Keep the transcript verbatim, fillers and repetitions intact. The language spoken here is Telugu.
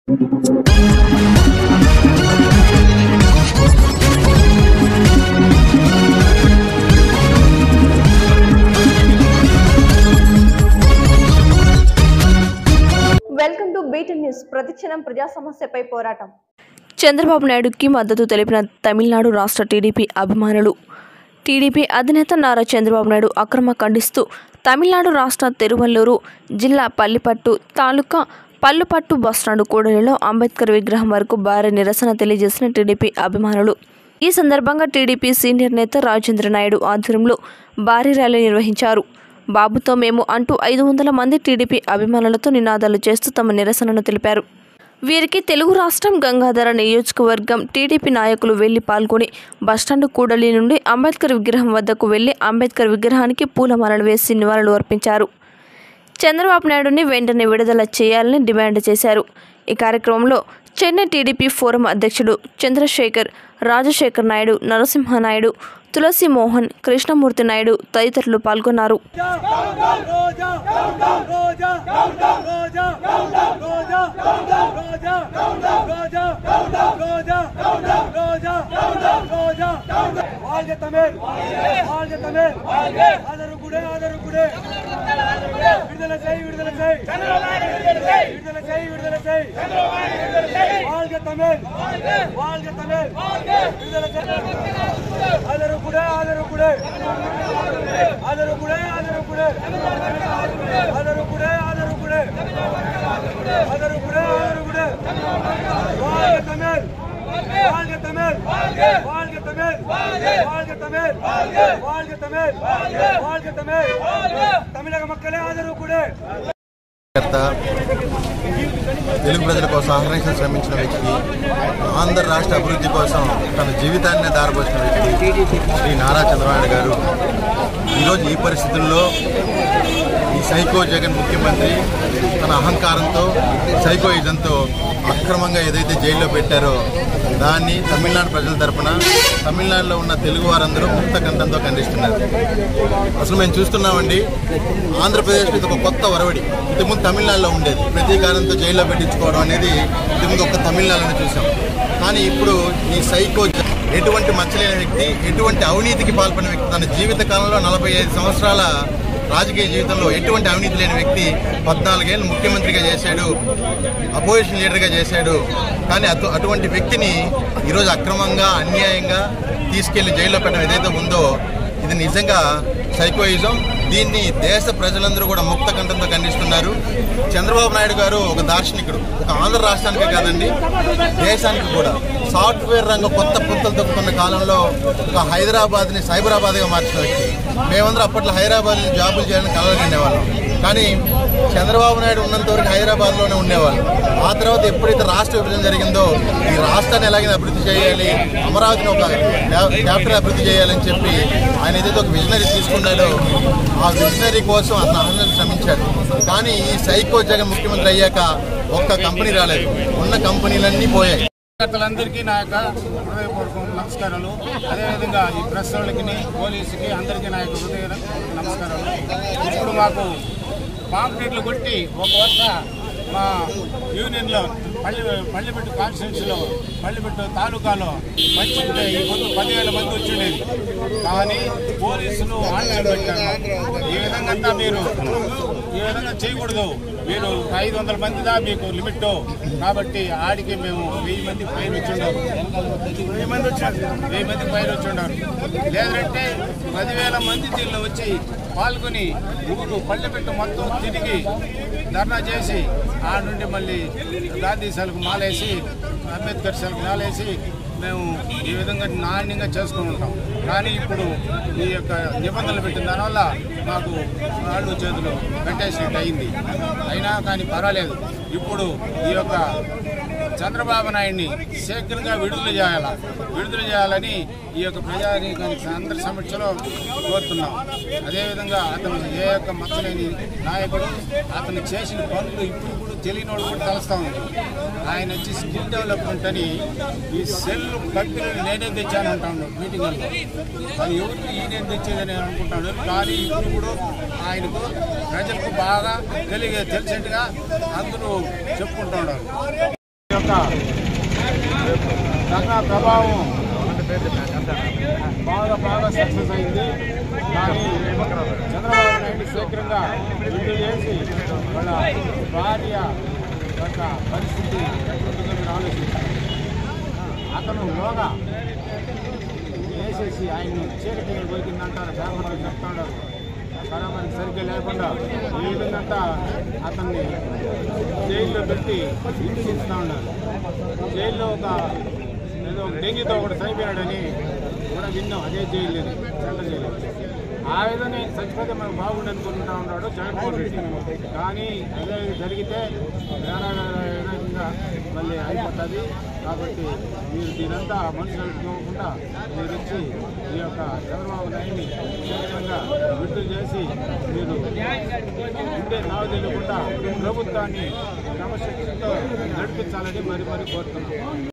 Welcome to beaten news. ప్రతిక్షణం ప్రజా సమస్యపై పోరాటం. చంద్రబాబు నాయుడుకి మద్దతు తెలిపిన తమిళనాడు రాష్ట్ర టీడీపీ అభిమానులు. టీడీపీ అధినేత నారా చంద్రబాబు నాయుడు అక్రమ ఖండిస్తూ తమిళనాడు రాష్ట్ర తిరువల్లూరు జిల్లా పల్లిపట్టు తాలూకా పల్లుపట్టు బస్టాండు కూడలిలో అంబేద్కర్ విగ్రహం వరకు భారీ నిరసన తెలియజేసిన టీడీపీ అభిమానులు. ఈ సందర్భంగా టీడీపీ సీనియర్ నేత రాజేంద్ర నాయుడు ఆధ్వర్యంలో భారీ ర్యాలీ నిర్వహించారు. బాబుతో మేము అంటూ ఐదు వందల మంది టీడీపీ అభిమానులతో నినాదాలు చేస్తూ తమ నిరసనను తెలిపారు. వీరికి తెలుగు రాష్ట్రం గంగాధర నియోజకవర్గం టీడీపీ నాయకులు వెళ్లి పాల్గొని బస్టాండు కూడలి నుండి అంబేద్కర్ విగ్రహం వద్దకు వెళ్లి అంబేద్కర్ విగ్రహానికి పూలమాలలు వేసి నివాళులు అర్పించారు. చంద్రబాబు నాయుడుని వెంటనే విడుదల చేయాలని డిమాండ్ చేశారు. ఈ కార్యక్రమంలో చెన్నై టీడీపీ ఫోరం అధ్యక్షుడు చంద్రశేఖర్, రాజశేఖర్ నాయుడు, నరసింహనాయుడు, తులసి మోహన్, కృష్ణమూర్తి నాయుడు తదితరులు పాల్గొన్నారు. తెలుగు ప్రజల కోసం అహర్నిశలు శ్రమించిన వ్యక్తి, ఆంధ్ర రాష్ట్ర అభివృద్ధి కోసం తన జీవితాన్ని దారిపోసిన వ్యక్తి శ్రీ నారా చంద్రబాబు గారు ఈరోజు ఈ పరిస్థితుల్లో ఈ సైకో జగన్ ముఖ్యమంత్రి తన అహంకారంతో సైకోయిజంతో అక్రమంగా ఏదైతే జైల్లో పెట్టారో దాన్ని తమిళనాడు ప్రజల తరపున తమిళనాడులో ఉన్న తెలుగు వారందరూ ముక్త కంఠంతో ఖండిస్తున్నారు. అసలు మేము చూస్తున్నామండి, ఆంధ్రప్రదేశ్లో ఇది ఒక కొత్త ఒరవడి. ఇంతకుముందు తమిళనాడులో ఉండేది, ప్రతీకారంతో జైల్లో పెట్టించుకోవడం అనేది ఇంతకుముందు ఒక్క తమిళనాడులోనే చూసాం. కానీ ఇప్పుడు ఈ సైకో ఎటువంటి మచ్చలేని వ్యక్తి, ఎటువంటి అవినీతికి పాల్పడిన వ్యక్తి, తన జీవిత కాలంలో నలభై ఐదు సంవత్సరాల రాజకీయ జీవితంలో ఎటువంటి అవినీతి లేని వ్యక్తి పద్నాలుగేళ్ళు ముఖ్యమంత్రిగా చేశాడు, అపోజిషన్ లీడర్గా చేశాడు. కానీ అటు అటువంటి వ్యక్తిని ఈరోజు అక్రమంగా అన్యాయంగా తీసుకెళ్లి జైల్లో పెట్టడం ఏదైతే ఉందో ఇది నిజంగా సైకోయిజం. దీన్ని దేశ ప్రజలందరూ కూడా ముక్త కంఠంతో ఖండిస్తున్నారు. చంద్రబాబు నాయుడు గారు ఒక దార్శనికుడు, ఒక ఆంధ్ర రాష్ట్రానికే కాదండి దేశానికి కూడా. సాఫ్ట్వేర్ రంగం కొత్త పుంతలు తొక్కుతున్న కాలంలో ఒక హైదరాబాద్ని సైబరాబాద్గా మార్చిన వ్యక్తి. మేమందరూ అప్పట్లో హైదరాబాద్లో జాబులు చేయాలని కలగండేవాళ్ళం. కానీ చంద్రబాబు నాయుడు ఉన్నంత వరకు హైదరాబాద్లోనే ఉండేవాళ్ళు. ఆ తర్వాత ఎప్పుడైతే రాష్ట్ర విభజన జరిగిందో ఈ రాష్ట్రాన్ని ఎలాగైనా అభివృద్ధి చేయాలి, అమరావతిని ఒక క్యాపిటల్ అభివృద్ధి చేయాలని చెప్పి ఆయన ఏదైతే ఒక విజనరీ తీసుకున్నాడో ఆ విజనరీ కోసం అతను అహర్నిశలు శ్రమించాడు. కానీ ఈ సైకో జగన్ ముఖ్యమంత్రి అయ్యాక ఒక్క కంపెనీ రాలేదు, ఉన్న కంపెనీలన్నీ పోయాయి. అందరికీ నా యొక్క హృదయపూర్వక నమస్కారాలు. అదేవిధంగా ఈ ప్రెస్ వాళ్ళకి, పోలీసుకి అందరికీ నా యొక్క హృదయ నమస్కారాలు. ఇప్పుడు మాకు పాంప్లెట్లు కొట్టి ఒక వర్ష మా యూనియన్లో పల్లి పల్లిపెట్టు కాన్స్టిట్యున్సీలో పల్లిపెట్టు తాలూకాలో మంచి ఈ పొద్దు పదివేల మంది వచ్చిండేది. కానీ పోలీసులు ఆంక్షలు పెట్టారు. ఈ విధంగా మీరు ఈ విధంగా చేయకూడదు, మీరు ఐదు వందల మంది దా మీకు లిమిట్ కాబట్టి ఆడికి మేము వెయ్యి మంది పైన వచ్చి ఉన్నారు, వెయ్యి మంది వచ్చారు వెయ్యి మంది పైన వచ్చి ఉన్నారు. లేదంటే పదివేల మంది దీనిలో వచ్చి పాల్గొని ఊరు పల్లెపెట్టు మొత్తం తిరిగి ధర్నా చేసి ఆ నుండి మళ్ళీ గాంధీ సెలకు మాలేసి అంబేద్కర్ సెలకు మాలేసి మేము ఈ విధంగా నాణ్యంగా చేసుకుని ఉంటాం. కానీ ఇప్పుడు ఈ యొక్క నిబంధనలు పెట్టిన దానివల్ల మాకు కాళ్ళు చేతులు కట్టేసినట్టు అయింది. అయినా కానీ పర్వాలేదు. ఇప్పుడు ఈ యొక్క చంద్రబాబు నాయుడిని శీఘ్రంగా విడుదల చేయాలా విడుదల చేయాలని ఈ యొక్క ప్రజానీకానికి అందరి సమక్షంలో కోరుతున్నాం. అదేవిధంగా అతను ఏ యొక్క మచ్చలేని నాయకుడు, అతను చేసిన పనులు ఇప్పుడు ఇప్పుడు తెలియని వాళ్ళు కూడా తెలుస్తూ ఉంది. ఆయన వచ్చి స్కిల్ డెవలప్మెంట్ అని ఈ సెల్ కంపెనీలు నేనే తెచ్చాను అంటాను మీటింగ్లో. అది ఎవరికి ఈయన తెచ్చేదని అనుకుంటాడు. కానీ ఇప్పుడు కూడా ఆయనకు ప్రజలకు బాగా తెలియ తెలిసేట్టుగా అందరూ చెప్పుకుంటూ ఉన్నారు. యొక్క ఘటన ప్రభావం బాగా బాగా సక్సెస్ అయింది. కానీ చంద్రబాబు నాయుడు శీఘ్రంగా విడుదల చేసి వాళ్ళ భార్య యొక్క పరిస్థితి ఎట్లుంటుందో మీరు ఆలోచించారు. అతను లోగా వేసేసి ఆయన్ని చీకటి పోయిందంటారు, పేపర్లు చెప్తా ఉన్నారు. బరాబరికి సరిగ్గా లేకుండా ఈ విధంగా అతన్ని జైల్లో పెట్టి హింసిస్తూ ఉన్నారు. జైల్లో ఒక ఏదో డెంగీతో ఒకటి చనిపోయాడని కూడా విన్నాం. అదే జైలు చల్ల జైలు. ఆ విధంగా చచ్చిపోతే మనకు బాగుండి అనుకుంటా ఉన్నాడు జగన్మోహన్ రెడ్డి. కానీ అదే జరిగితే వేరే వేరే విధంగా మళ్ళీ అయిపోతుంది. కాబట్టి మీరు దీనంతా మనుషులు అనుకోకుండా మీరు వచ్చి ఈ యొక్క చంద్రబాబు నాయుడిని శీఘ్రంగా విడుదల చేసి మీరు ఉండే నావు తెలియకుండా ప్రభుత్వాన్ని క్రమశిక్షణతో నడిపించాలని మరి మరి కోరుతున్నాం.